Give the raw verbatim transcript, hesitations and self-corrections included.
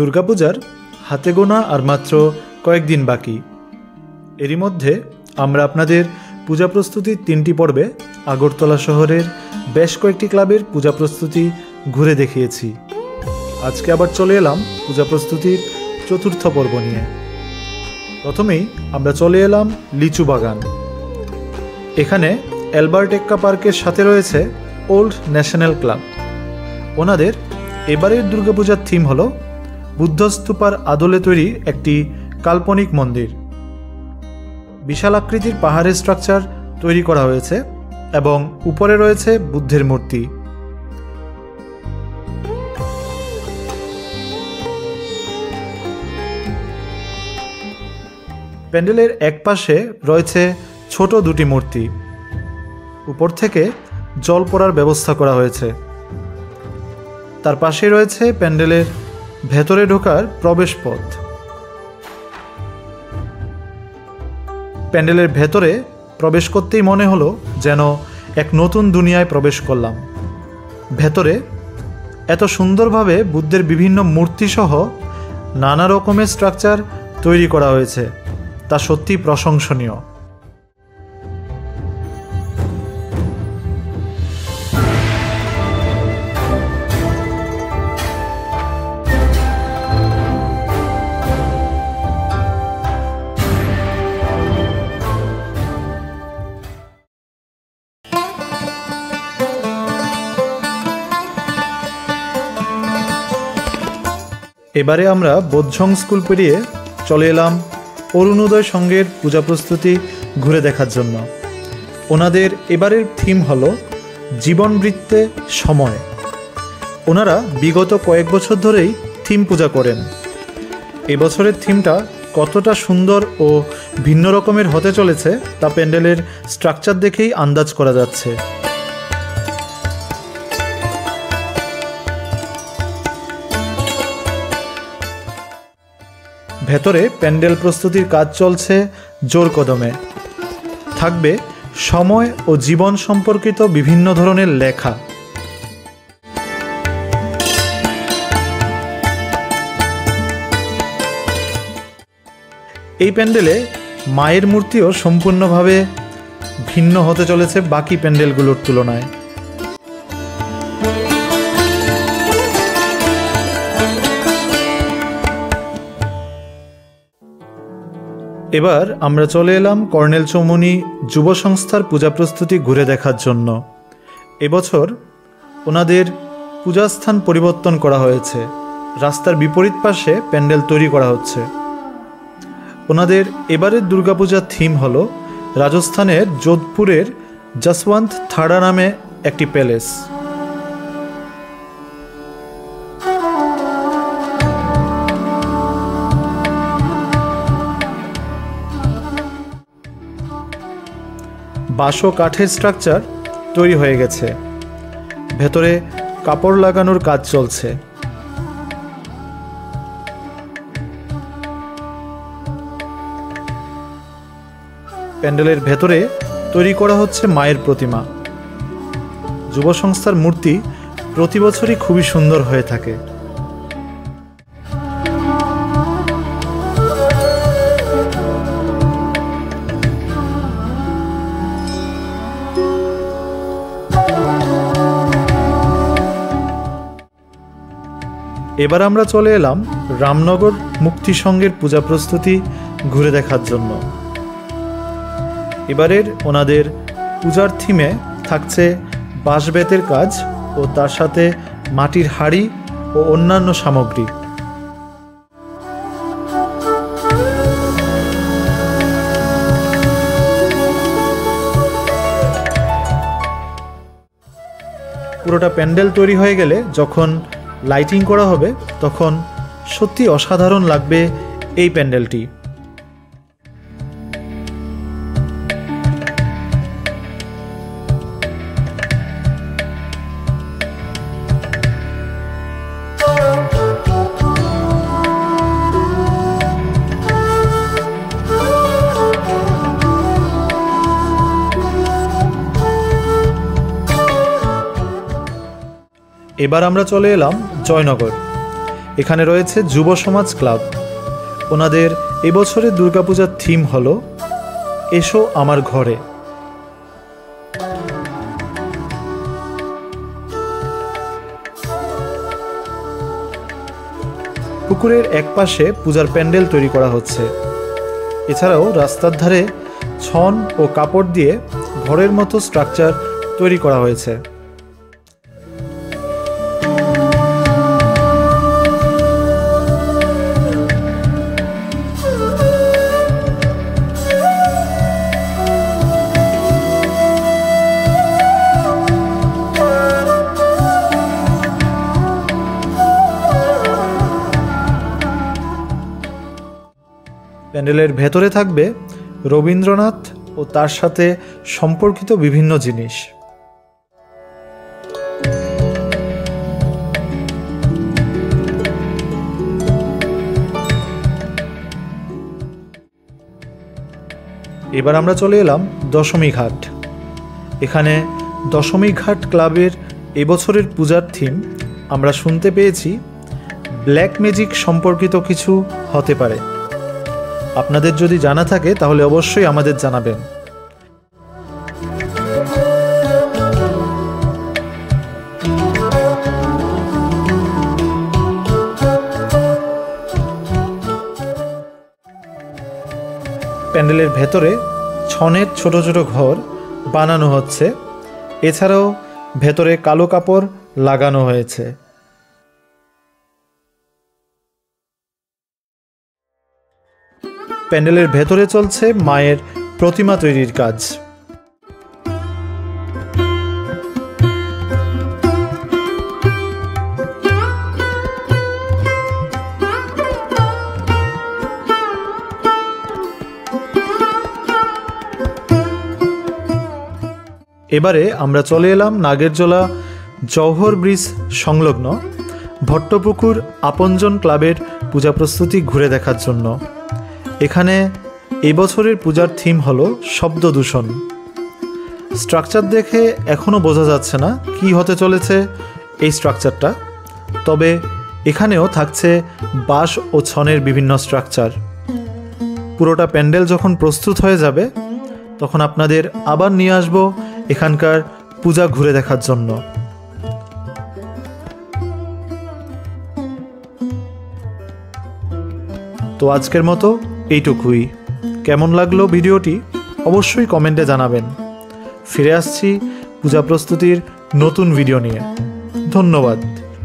দুর্গাপূজার হাতে গোনা আর মাত্র কয়েকদিন বাকি। এরই মধ্যে আমরা আপনাদের পূজা প্রস্তুতির তিনটি পর্বে আগরতলা শহরের বেশ কয়েকটি ক্লাবের পূজা প্রস্তুতি ঘুরে দেখিয়েছি। আজকে আবার চলে এলাম পূজা প্রস্তুতির চতুর্থ পর্ব নিয়ে। প্রথমেই আমরা চলে এলাম লিচু বাগান। এখানে অ্যালবার্ট এক্কা পার্কের সাথে রয়েছে ওল্ড ন্যাশনাল ক্লাব। ওনাদের এবারের দুর্গাপূজার থিম হল বুদ্ধস্তূপার আদলে তৈরি একটি কাল্পনিক মন্দির। বিশাল আকৃতির পাহাড়ের স্ট্রাকচার তৈরি করা হয়েছে এবং উপরে রয়েছে বুদ্ধের মূর্তি। প্যান্ডেলের এক পাশে রয়েছে ছোট দুটি মূর্তি। উপর থেকে জল পড়ার ব্যবস্থা করা হয়েছে। তার পাশে রয়েছে প্যান্ডেলের ভেতরে ঢোকার প্রবেশ পথ। প্যান্ডেলের ভেতরে প্রবেশ করতেই মনে হলো যেন এক নতুন দুনিয়ায় প্রবেশ করলাম। ভেতরে এত সুন্দরভাবে বুদ্ধের বিভিন্ন মূর্তিসহ নানা রকমের স্ট্রাকচার তৈরি করা হয়েছে, তা সত্যি প্রশংসনীয়। এবারে আমরা বোধঝং স্কুল পেরিয়ে চলে এলাম অরুণোদয় সংঘের পূজা প্রস্তুতি ঘুরে দেখার জন্য। ওনাদের এবারের থিম হল জীবনবৃত্তে সময়। ওনারা বিগত কয়েক বছর ধরেই থিম পূজা করেন। এবছরের থিমটা কতটা সুন্দর ও ভিন্ন রকমের হতে চলেছে তা প্যান্ডেলের স্ট্রাকচার দেখেই আন্দাজ করা যাচ্ছে। ভেতরে প্যান্ডেল প্রস্তুতির কাজ চলছে জোর কদমে। থাকবে সময় ও জীবন সম্পর্কিত বিভিন্ন ধরনের লেখা। এই প্যান্ডেলে মায়ের মূর্তিও সম্পূর্ণভাবে ভিন্ন হতে চলেছে বাকি প্যান্ডেলগুলোর তুলনায়। এবার আমরা চলে এলাম কর্নেল চৌমুহনী যুব সংস্থার পূজা প্রস্তুতি ঘুরে দেখার জন্য। এবছর ওনাদের পূজাস্থান পরিবর্তন করা হয়েছে। রাস্তার বিপরীত পাশে প্যান্ডেল তৈরি করা হচ্ছে। ওনাদের এবারের দুর্গাপূজার থিম হল রাজস্থানের যোধপুরের যশবন্ত থাড়া নামে একটি প্যালেস। বাঁশ ও কাঠের স্ট্রাকচার তৈরি হয়ে গেছে। ভেতরে কাপড় লাগানোর কাজ চলছে। প্যান্ডেলের ভেতরে তৈরি করা হচ্ছে মায়ের প্রতিমা। যুব সংস্থার মূর্তি প্রতি বছরই খুবই সুন্দর হয়ে থাকে। এবার আমরা চলে এলাম রামনগর মুক্তি সংঘের পূজা প্রস্তুতি ঘুরে দেখার জন্য। এবারের ওনাদের পূজার থিমে থাকছে বাঁশ-বেতের কাজ ও তার সাথে মাটির হাঁড়ি ও অন্যান্য সামগ্রী। পুরোটা প্যান্ডেল তৈরি হয়ে গেলে যখন লাইটিং করা হবে তখন সত্যি অসাধারণ লাগবে এই প্যান্ডেলটি। এবার আমরা চলে এলাম জয়নগর। এখানে রয়েছে যুব সমাজ ক্লাব। ওনাদের এবছরের দুর্গাপূজার থিম হলো এসো আমার ঘরে। পুকুরের একপাশে পূজার প্যান্ডেল তৈরি করা হচ্ছে। এছাড়াও রাস্তার ধারে ছন ও কাপড় দিয়ে ঘরের মতো স্ট্রাকচার তৈরি করা হয়েছে। প্যান্ডেলের ভেতরে থাকবে রবীন্দ্রনাথ ও তার সাথে সম্পর্কিত বিভিন্ন জিনিস। এবার আমরা চলে এলাম দশমী ঘাট। এখানে দশমী ঘাট ক্লাবের এবছরের পূজার থিম আমরা শুনতে পেয়েছি ব্ল্যাক ম্যাজিক সম্পর্কিত কিছু হতে পারে। আপনাদের যদি জানা থাকে তাহলে অবশ্যই আমাদের জানাবেন। প্যান্ডেলের ভেতরে ছনের ছোট ছোট ঘর বানানো হচ্ছে। এছাড়াও ভেতরে কালো কাপড় লাগানো হয়েছে। প্যান্ডেলের ভেতরে চলছে মায়ের প্রতিমা তৈরির কাজ। এবারে আমরা চলে এলাম নাগেরজোলা জওহর ব্রিজ সংলগ্ন ভট্টপুকুর আপনজন ক্লাবের পূজা প্রস্তুতি ঘুরে দেখার জন্য। এখানে এই বছরের পূজার থিম হলো শব্দ দূষণ। স্ট্রাকচার দেখে এখনও বোঝা যাচ্ছে না কি হতে চলেছে এই স্ট্রাকচারটা, তবে এখানেও থাকছে বাঁশ ও ছনের বিভিন্ন স্ট্রাকচার। পুরোটা প্যান্ডেল যখন প্রস্তুত হয়ে যাবে তখন আপনাদের আবার নিয়ে আসবো এখানকার পূজা ঘুরে দেখার জন্য। তো আজকের মতো এইটুকুই। কেমন লাগলো ভিডিওটি অবশ্যই কমেন্টে জানাবেন। ফিরে আসছি পূজা প্রস্তুতির নতুন ভিডিও নিয়ে। ধন্যবাদ।